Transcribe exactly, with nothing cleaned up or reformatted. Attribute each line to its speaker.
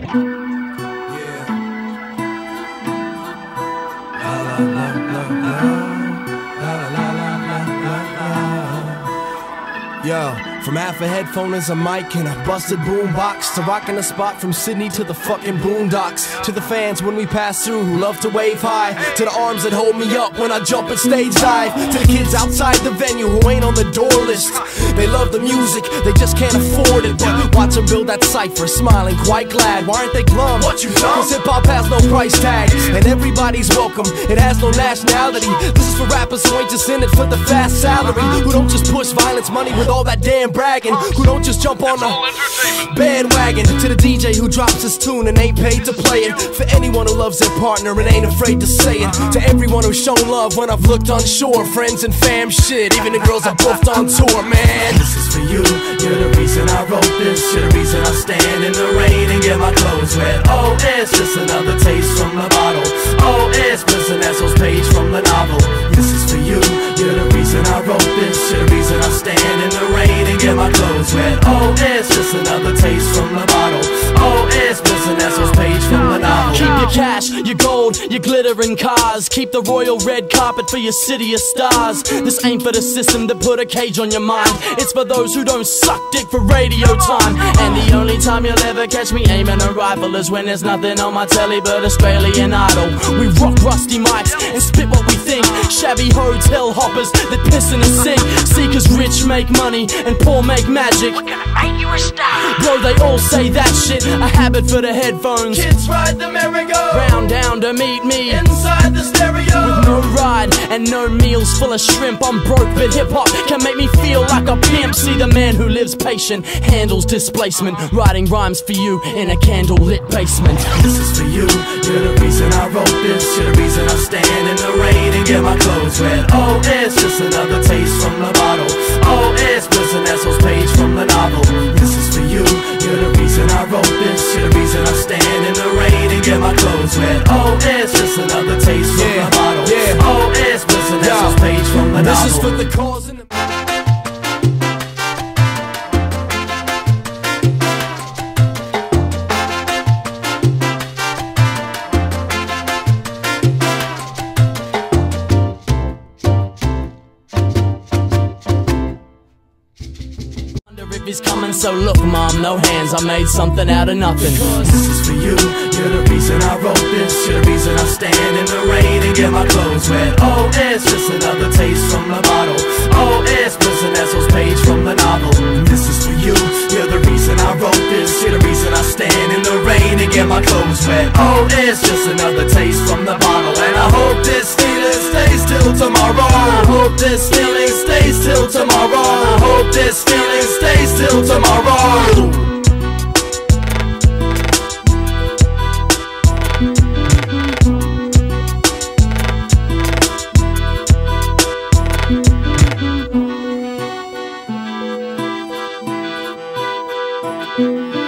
Speaker 1: Yo, from half a headphone as a mic and a busted boombox, to rocking the spot from Sydney to the fucking boondocks, to the fans when we pass through who love to wave high, to the arms that hold me up when I jump at stage dive, to the kids outside the venue who ain't on the door list. They love the music, they just can't afford it, but watch them build that cipher, smiling quite glad. Why aren't they glum? What you know? Cause hip-hop has no price tag, and everybody's welcome. It has no nationality. This is for rappers who ain't just in it for the fast salary, who don't just push violence money with all that damn bragging, who don't just jump on the bandwagon. To the D J who drops his tune and ain't paid to play it, for anyone who loves their partner and ain't afraid to say it, to everyone who's shown love when I've looked unsure, friends and fam shit, even the girls I boofed on tour, man.
Speaker 2: This is for you, you're the reason I wrote this, you're the reason I stand in the rain and get my clothes wet. Oh, it's just another taste from the bottle. Oh, it's Bliss and Esso's page from the novel. This is for you, you're the reason I wrote this, you're the reason I stand in the rain and get my clothes wet. Oh, it's just another taste from the bottle. Oh, it's Bliss and Esso's page from the novel.
Speaker 3: Keep your cash, your gold, your glittering cars. Keep the royal red carpet for your city of stars. This ain't for the system to put a cage on your mind. It's for those who don't suck dick for radio time. And the only time you'll ever catch me aiming a rifle is when there's nothing on my telly but Australian Idol. We rock rusty mics and spit what we think. Shabby hotel hoppers that piss in the sink. See, cause rich make money and poor make magic.
Speaker 4: We're gonna make you a star.
Speaker 3: Bro, they all say that shit. A habit for the headphones.
Speaker 2: Kids ride the merry-go
Speaker 3: Round down to meet me
Speaker 2: inside the stereo.
Speaker 3: with no ride and no meals full of shrimp. I'm broke, but hip-hop can make me feel like a pimp. See, the man who lives patient handles displacement, writing rhymes for you in a candle-lit basement.
Speaker 2: This is for you, you're the reason I wrote this, you're the reason I stand in the rain and get my clothes wet. Oh, it's just another taste from the bottle. Oh, it's Bliss and Esso's page from the novel. This is for you, you're the reason I wrote this, you're the reason I stand in the rain and get my clothes wet. Oh, it's just another taste from
Speaker 1: Yeah,
Speaker 2: the bottle.
Speaker 1: yeah.
Speaker 2: Oh, it's Bliss and Esso's page from the
Speaker 1: This
Speaker 2: novel.
Speaker 1: is for the cause and the
Speaker 3: If he's coming, so look, mom, no hands, I made something out of nothing.
Speaker 2: This is for you, you're the reason I wrote this, you're the reason I stand in the rain and get my clothes wet. Oh, it's just another taste from the bottle. Oh, it's Bliss and Esso's page from the novel. This is for you, you're the reason I wrote this, you're the reason I stand in the rain and get my clothes wet. Oh, it's just another taste from the bottle. And I hope this feeling stays till tomorrow. I hope this feeling stays till tomorrow. I hope this feeling stays till tomorrow.
Speaker 4: Thank you.